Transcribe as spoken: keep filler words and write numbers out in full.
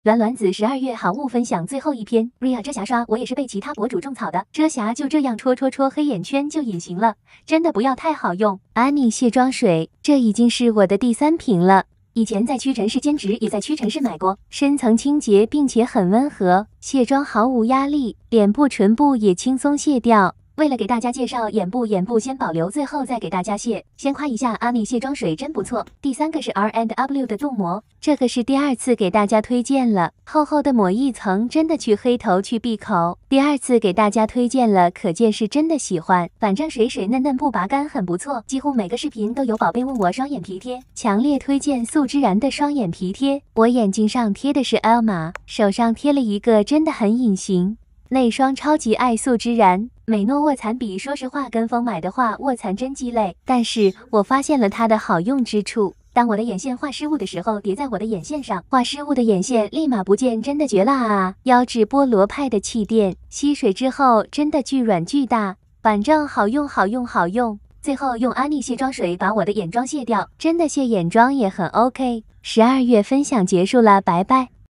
栾栾子十二月好物分享最后一篇 ，Ria 遮瑕刷我也是被其他博主种草的，遮瑕就这样戳戳戳黑眼圈就隐形了，真的不要太好用。安妮卸妆水，这已经是我的第三瓶了。以前在屈臣氏兼职，也在屈臣氏买过，深层清洁并且很温和，卸妆毫无压力，脸部唇部也轻松卸掉。为了给大家介绍眼部，眼部先保留，最后再给大家卸。先夸一下阿妮卸妆水真不错。第三个是 R and W 的镀膜，这个是第二次给大家推荐了，厚厚的抹一层，真的去黑头去闭口。第二次给大家推荐了，可见是真的喜欢。反正水水嫩嫩不拔干，很不错。几乎每个视频都有宝贝问我双眼皮贴，强烈推荐素之然的双眼皮贴。我眼睛上贴的是 Elma， 手上贴了一个，真的很隐形。内双超级爱素之然。美诺卧蚕笔，说实话跟风买的话，卧蚕真鸡肋。但是我发现了它的好用之处。当我的眼线画失误的时候，叠在我的眼线上，画失误的眼线立马不见，真的绝了啊！优质菠萝派的气垫，吸水之后真的巨软巨大，反正好用好用好用。最后用安妮卸妆水把我的眼妆卸掉，真的卸眼妆也很 OK。十二月分享结束了，拜拜。